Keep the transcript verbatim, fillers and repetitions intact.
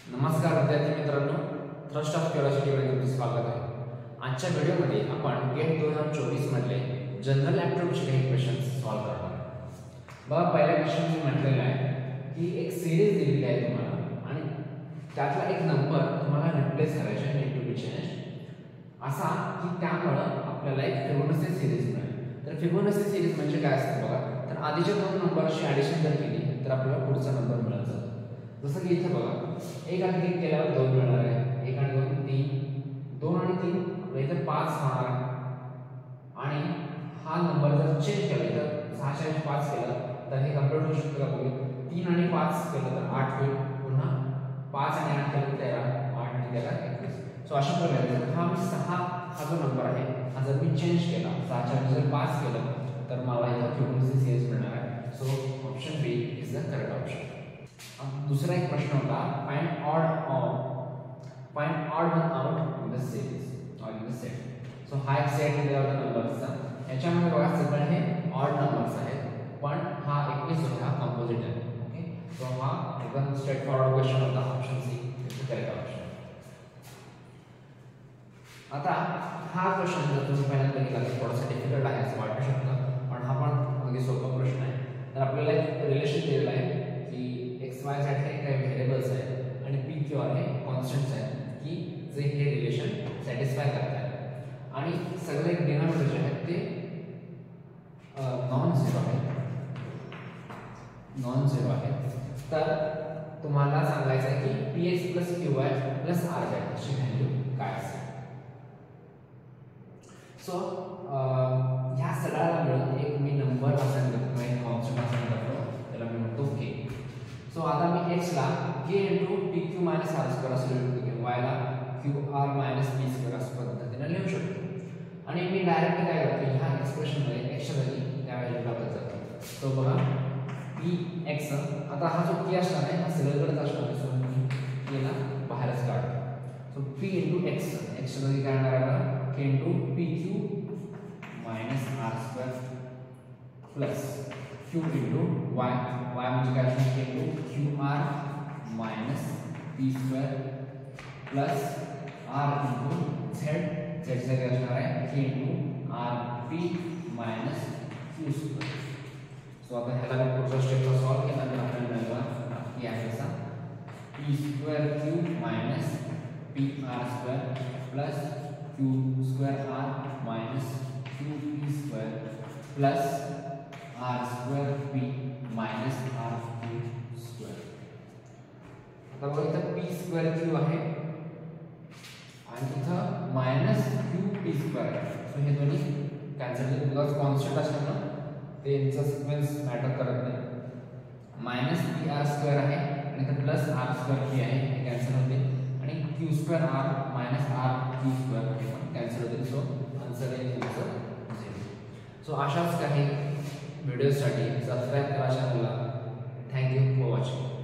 नमस्कार विद्यार्थी मित्रांनो, ट्रस्ट ऑफ क्युरियोसिटीमध्ये तुमचे स्वागत आहे। आजच्या व्हिडिओमध्ये आपण गेट दोन हजार चोवीस मधले जनरल ॲप्टिट्यूडचे काही क्वेश्चन्स सॉल्व्ह करणार आहोत। बघा, पहिल्या क्वेश्चन मी म्हटलेलं आहे की एक सिरीज दिलेली आहे तुम्हाला आणि त्यातला एक नंबर तुम्हाला रिप्लेस करायचा आहे, नीड टू बी चेंज्ड असा की त्यामुळे आपल्याला एक फिबोनाची सिरीज मिळेल। तर फिबोनाची सिरीज म्हणजे काय असतं बघा, तर आधीच्या दोन नंबरची ॲडिशन जर केली तर आपल्याला पुढचा नंबर मिळत जातो। जसं की इथे बघा, एक आणि तीन केल्यावर दोन मिळणार आहे, एक आणि दोन तीन, दोन आणि तीन आपल्या इथे पाच होणार आणि हा नंबर जर चेंज केला तर सहाशे पाच केला तर हे कम्प्लीट होऊ शकतं का बघूया। तीन आणि पाच केलं तर आठ होईल, पुन्हा पाच आणि आठ केलं तेरा, आठ आणि तेरा एकवीस। सो अशा प्रकारे हा मी सहा हा जो नंबर आहे हा जर मी चेंज केला, सहाशे जर पाच केलं तर मला इथं फिबोनाची सिरीज मिळणार आहे। So option B is the correct option. दूसरा एक प्रश्न होता, find odd of find odd one out in the series और इन द सेट। सो हा एक सेट दिला होता नंबर्सचा, याच्यामध्ये बघा सगळे हे ऑड नंबर्स आहेत पण हा एकवीस जो हा कंपोजिट आहे। ओके, सो हा एकदम स्ट्रेट फॉरवर्ड क्वेश्चन होता, option C is the correct option. आता हा क्वेश्चन जर तुम्ही पहिल्यांदा बघितला तर थोडासा डिफिकल्ट आहे असं वाटू शकतं, पण हा पण अगदी सोपा प्रश्न आहे। तर आपल्याला एक रिलेशन दिलेलं आहे एक्स वाय झेड हे काही व्हेरिएबल्स आहेत आणि पी क्यू आर हे कॉन्स्टंट्स आहेत की जे हे रिलेशन सॅटिस्फाय करतात आणि सगळे डिनॉमिनेटर जे आहेत ते नॉन झिरो आहेत नॉन झिरो आहेत तर तुम्हाला सांगायचं आहे की P X plus Q Y plus R Z ची व्हॅल्यू काय असेल। सो ह्या सगळ्याला मिळून एक मी नंबर असाइन करतो किंवा एक कॉन्स्टंट असाइन करतो, त्याला मी म्हणतो के। सो आता मी x ला k into P Q minus R square असं लिहू शकतो, y ला Q R minus P square असं पद्धतीने लिहू शकतो आणि मी डायरेक्ट काय करतो, ह्या एक्सप्रेशनमध्ये x च्या जागी त्या व्हॅल्यू टाकत जातो। सो बघा px, आता हा जो k असणार आहे हा सगळीकडेच असणार आहे, सो मी k ला बाहेरच काढतो। So p into x, x च्या जागी काय येणार आहे k into P Q minus R square plus q into y, y म्हणजे काय असणार k into Q R minus P square plus r into z, z च्या जागी असणार आहे k into R P minus Q square. So आता ह्याला मी पुढचा स्टेपला सॉल्व्ह केला तर आपल्याला मिळाला की आहे असा P square Q minus P R square plus Q square R minus Q P square plus R square P minus R Q square. आता बघा इथं पी स्क्वेअर क्यू आहे आणि इथं मायनस क्यू पी स्क्वेअर आहे। सो हे दोन्ही cancel होतील बिकॉज कॉन्स्टंट असल्यामुळे त्यांचा सिक्वेन्स मॅटर करत नाही। मायनस पी आर स्क्वेअर आहे आणि इथं प्लस आर स्क्वेअर पी आहे, हे कॅन्सल होते आणि Q square R minus R Q square हे पण कॅन्सल होतील। सो आन्सर आहे तुमचं झिरो। सो अशाच काही व्हिडिओसाठी सबस्क्राइब करा चॅनलला। Thank you for watching.